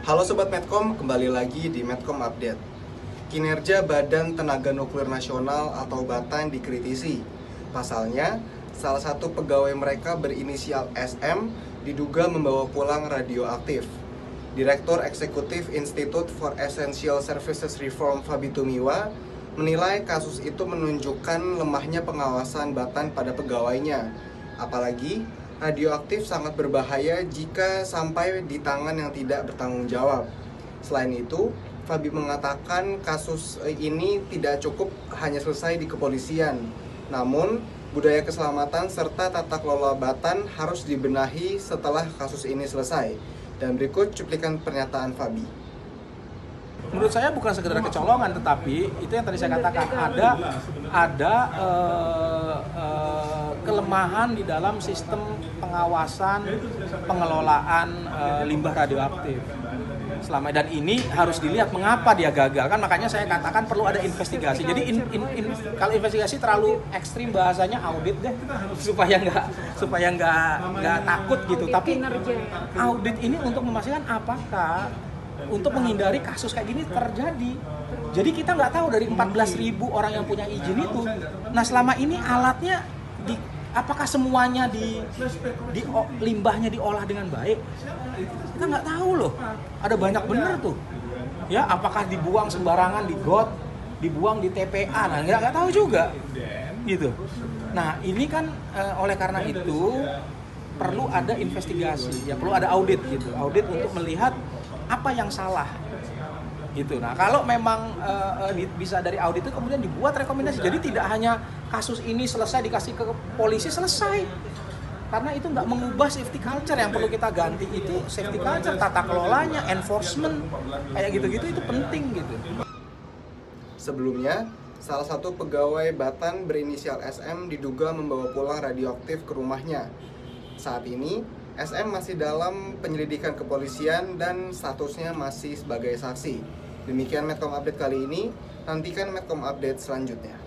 Halo Sobat Medcom, kembali lagi di Medcom Update. Kinerja Badan Tenaga Nuklir Nasional atau BATN dikritisi. Pasalnya, salah satu pegawai mereka berinisial SM diduga membawa pulang radioaktif. Direktur Eksekutif Institute for Essential Services Reform Fabi Tumiwa menilai kasus itu menunjukkan lemahnya pengawasan BATN pada pegawainya. Apalagi, radioaktif sangat berbahaya jika sampai di tangan yang tidak bertanggung jawab. Selain itu, Fabi mengatakan kasus ini tidak cukup hanya selesai di kepolisian. Namun, budaya keselamatan serta tata kelola BATN harus dibenahi setelah kasus ini selesai. Dan berikut cuplikan pernyataan Fabi. Menurut saya bukan sekedar kecolongan, tetapi itu yang tadi saya katakan ada kelemahan di dalam sistem pengawasan pengelolaan limbah radioaktif selama, dan ini harus dilihat mengapa dia gagal, kan makanya saya katakan perlu ada investigasi. Jadi kalau investigasi terlalu ekstrim bahasanya audit deh, supaya nggak takut gitu. Tapi audit ini untuk memastikan apakah untuk menghindari kasus kayak gini terjadi. Jadi kita nggak tahu dari 14.000 orang yang punya izin itu, nah selama ini alatnya apakah semuanya limbahnya diolah dengan baik? Kita nggak tahu loh. Ada banyak bener tuh. Ya, apakah dibuang sembarangan di got, dibuang di TPA? Nah, nggak tahu juga. Gitu. Nah, ini kan oleh karena itu perlu ada investigasi, ya perlu ada audit gitu. Audit untuk melihat apa yang salah. Gitu. Nah, kalau memang bisa dari audit itu kemudian dibuat rekomendasi. Jadi tidak hanya kasus ini selesai dikasih ke polisi selesai. Karena itu nggak mengubah safety culture. Yang perlu kita ganti itu safety culture, tata kelolanya, enforcement, kayak gitu-gitu itu penting gitu. Sebelumnya, salah satu pegawai BATN berinisial SM diduga membawa pulang radioaktif ke rumahnya. Saat ini, SM masih dalam penyelidikan kepolisian dan statusnya masih sebagai saksi. Demikian Medcom Update kali ini, nantikan Medcom Update selanjutnya.